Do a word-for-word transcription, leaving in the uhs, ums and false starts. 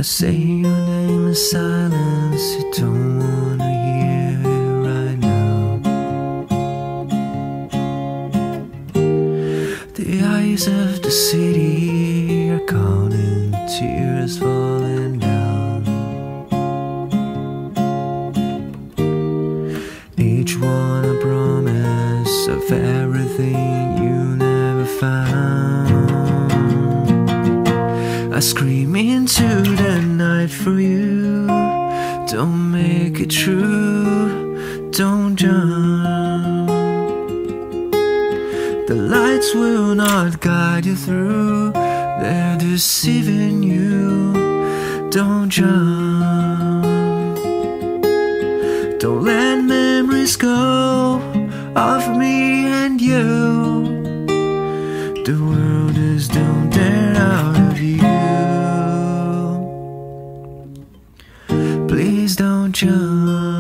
say your name in silence, you don't wanna hear it right now. The eyes of the city are calling, tears falling down. Each one a promise of everything you never found. I scream into the night for you. Don't make it true, don't jump. The lights will not guide you through, they're deceiving you. Don't jump. Don't let memories go of me and you. The world is doomed and out of you. Please don't jump.